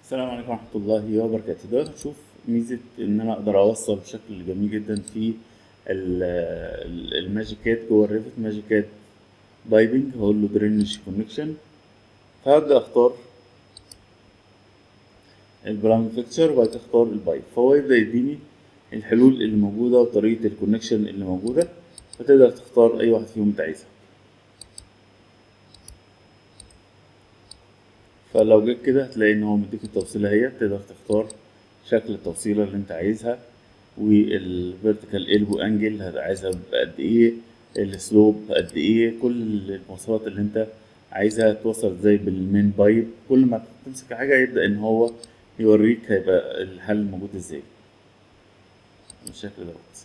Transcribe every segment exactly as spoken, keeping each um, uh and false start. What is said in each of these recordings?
السلام عليكم ورحمة الله وبركاته. دلوقتي هنشوف ميزة إن أنا أقدر أوصل بشكل جميل جدا في ال- ال- الماجيكات جوه الريفت. ماجيكات بايبنج، هقول له درينج كونكشن، فهبدأ أختار البلان فيكتشر وبعد كده أختار البايب، فهو يبدأ يديني الحلول اللي موجودة وطريقة الكونكشن اللي موجودة، فتقدر تختار أي واحد فيهم أنت عايزها. فلو جيت كده هتلاقي إن هو مديك التوصيلة، هي تقدر تختار شكل التوصيلة اللي أنت عايزها، والفيرتيكال البو انجل عايزها بقد ايه، السلوب قد ايه، كل المواصفات اللي انت عايزها توصل ازاي بالمين بايب. كل ما تمسك حاجة يبدأ ان هو يوريك هيبقى الحل موجود ازاي بالشكل دوت.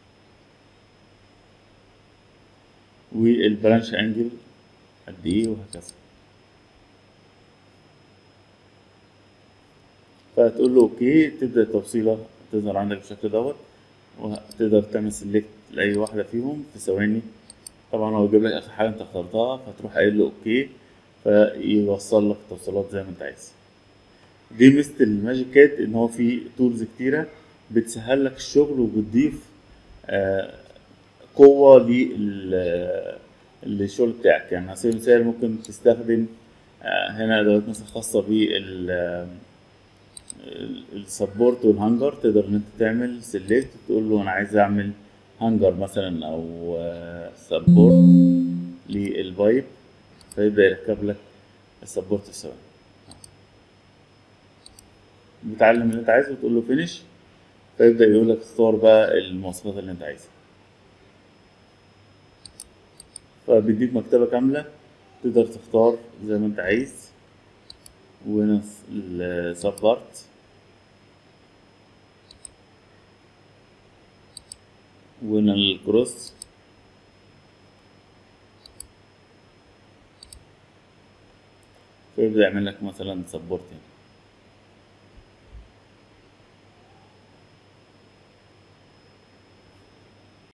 والبرانش انجل قد ايه وهكذا. فتقول له اوكي، تبدأ التوصيلة تظهر عندك بالشكل دوت، وتقدر تعمل سيلكت لأي واحدة فيهم في ثواني. طبعا هو يجيب لك آخر حاجة أنت اخترتها، فتروح قايل له أوكي، فيوصل لك التوصيلات زي ما أنت عايز. دي ميزة الماجيكات، إن هو في تولز كتيرة بتسهل لك الشغل وبتضيف آه، قوة لل- للشغل بتاعك. يعني على سبيل المثال ممكن تستخدم آه، هنا أدوات مثلا خاصة بالسبورت والهانجر. تقدر إن أنت تعمل سيلكت تقول له أنا عايز أعمل هانجر مثلا أو سبورت للبايب، فيبدأ يركب لك السبورت السوا. بتعلم اللي انت عايزه وتقول له فينيش، فيبدأ يقول لك اختار بقى المواصفات اللي انت عايزها، فبيديك مكتبة كاملة تقدر تختار زي ما انت عايز. وهنا السب بارت، وهنا الكروس، فيبدأ يعمل لك مثلا سبورت هنا.